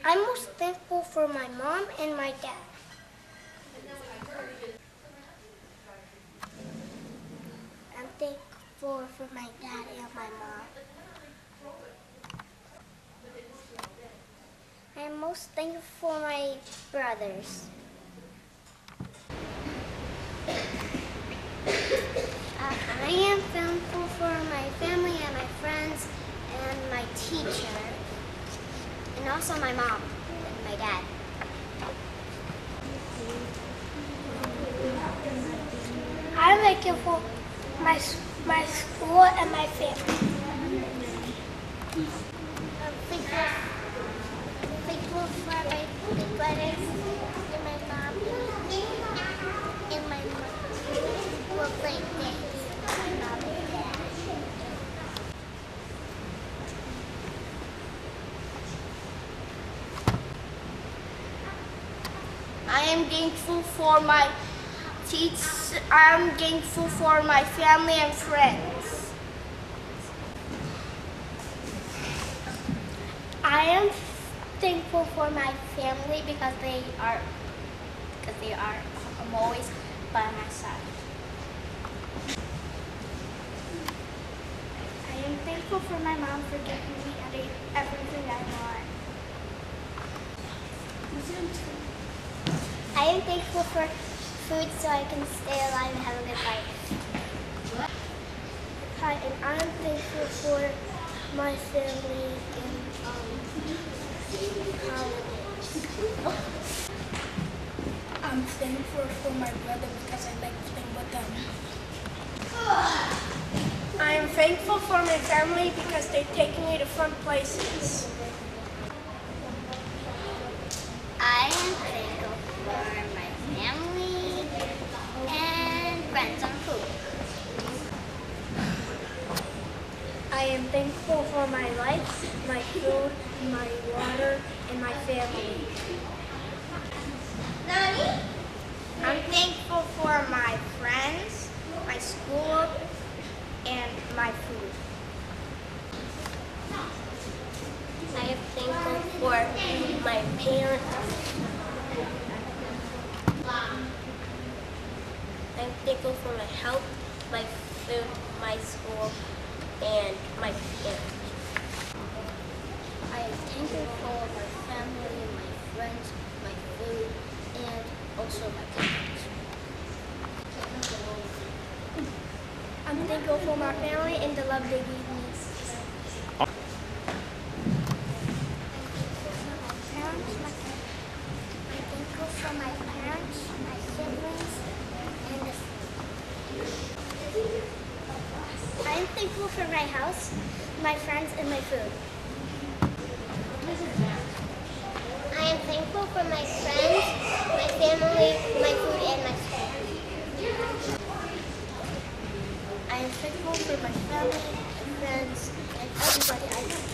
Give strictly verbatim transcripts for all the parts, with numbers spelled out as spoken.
I'm most thankful for my mom and my dad. I'm thankful for my dad and my mom. I'm most thankful for my brothers. Uh, I am thankful for my family and my friends and my teacher, and also my mom and my dad. I'm thankful for my, my school and my family. I'm thankful, thankful for my big brothers and my mom and my mom. We'll play games with my mom and dad. I am thankful for my teachers. I am thankful for my family and friends. I am thankful for my family because they are because they are I'm always by my side. I am thankful for my mom for giving me everything I want. I am thankful for food so I can stay alive and have a good life. Hi, and I'm thankful for my family and um, holidays. I'm thankful for my brother because I like playing with them. I am thankful for my family because they take me to fun places. I am thankful for my family and friends and food. I am thankful for my life, my food, my water, and my family. I'm thankful for my friends, my school, and my food. I am thankful for my parents. I'm thankful for my health, my food, my school, and my parents. I am thankful for my family, my friends, my food, and also my parents. I'm thankful for my family and the love they gave me. For my parents, my siblings, and the food. I am thankful for my house, my friends, and my food. I am thankful for my friends, my family, my food, and my school. I am thankful for my family, my friends, and everybody I know.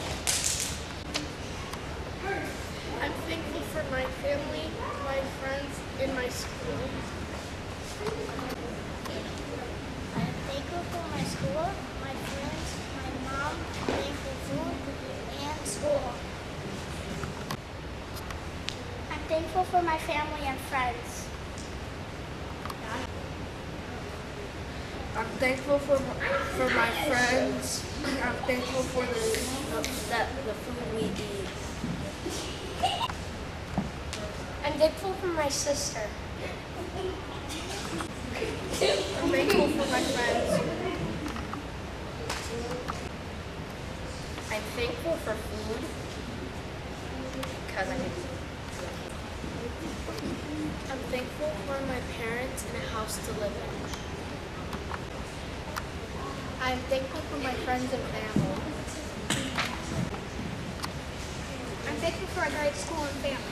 I'm thankful for my family, my friends, and my school. I am thankful for my school, my friends, my mom, thankful food, and school. I'm thankful for my family and friends. I'm thankful for for my friends. I'm thankful for the the, the food we eat. I'm thankful for my sister. I'm thankful for my friends. I'm thankful for food because I can. I'm thankful for my parents and a house to live in. I'm thankful for my friends and family. I'm thankful for a great school and family.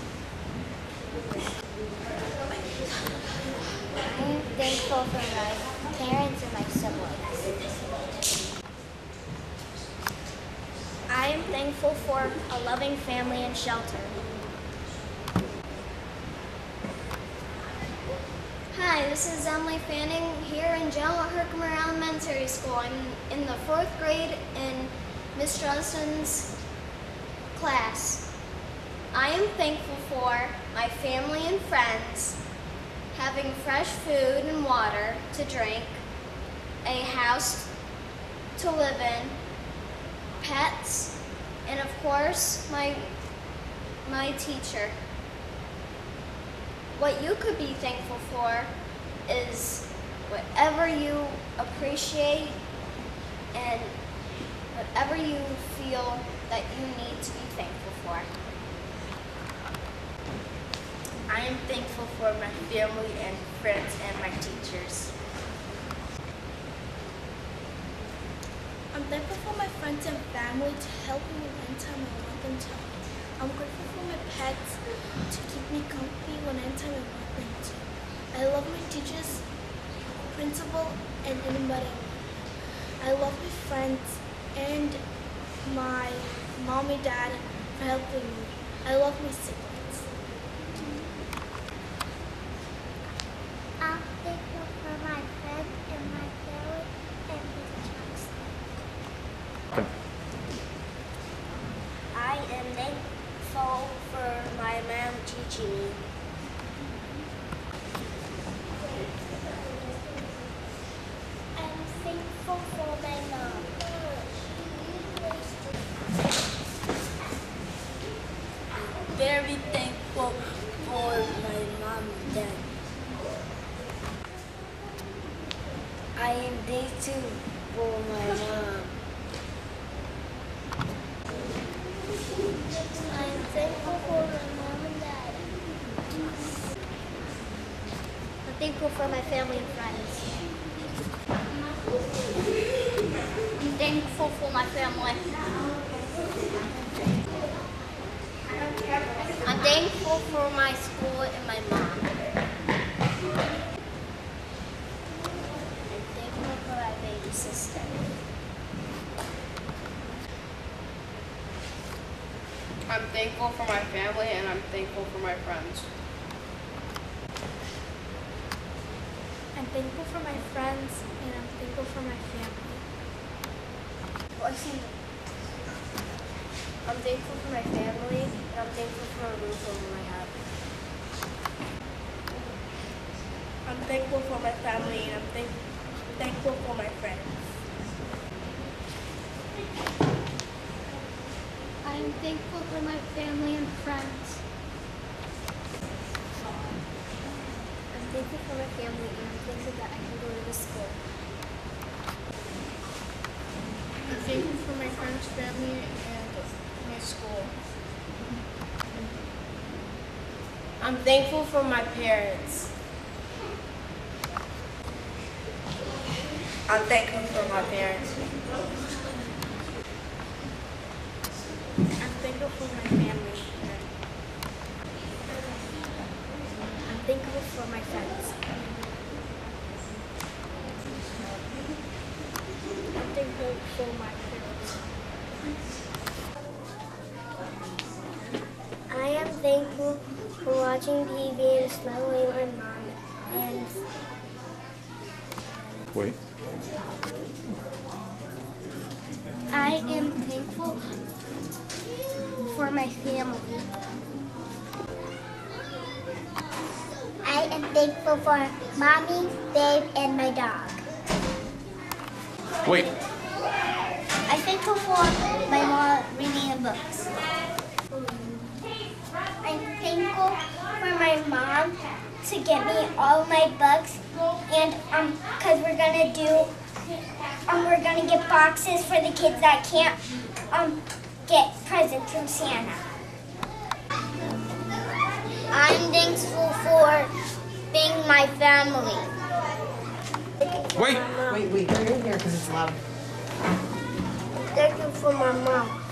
I am thankful for my parents and my siblings. I am thankful for a loving family and shelter. Hi, this is Emily Fanning here in John Herkimer Elementary School. I'm in the fourth grade in Miss Johnson's class. I am thankful for my family and friends, having fresh food and water to drink, a house to live in, pets, and of course, my, my teacher. What you could be thankful for is whatever you appreciate and whatever you feel that you need to be thankful for. I am thankful for my family and friends and my teachers. I'm thankful for my friends and family to help me anytime I want them to. I'm grateful for my pets to keep me comfy when anytime I want them to. I love my teachers, principal, and anybody. I love my friends and my mom and dad for helping me. I love my siblings. I'm thankful for my friends and my family and teachers. I am thankful for my mom teaching me. I'm thankful for my mom. Very thankful for my mom and dad. I am thankful for my mom. I'm thankful for my mom and dad. I'm thankful for my family and friends. I'm thankful for my family. I'm thankful for my school and my mom. I'm thankful for my baby sister. I'm thankful for my family and I'm thankful for my friends. I'm thankful for my friends and I'm thankful for my family. I'm thankful for my family and I'm thankful for a roof over my head. I'm thankful for my family and I'm thank thankful for my friends. I'm thankful for my family and friends. I'm thankful for my family and I'm thankful that I can go to this school. I'm thankful for my friends, family, and my school. I'm thankful for my parents. I'm thankful for my parents. I'm thankful for my family. I'm thankful for my friends. I'm thankful for my parents. I am thankful for watching T V and snuggling my mom and Wait. I am thankful for my family. I am thankful for Mommy, Babe, and my dog. Wait. I'm thankful for my mom reading books. I'm thankful for my mom to get me all my books, and um, cause we're gonna do, um, we're gonna get boxes for the kids that can't, um, get presents from Santa. I'm thankful for being my family. Wait. Wait, wait, you're in here because it's loud. Thank you for my mom.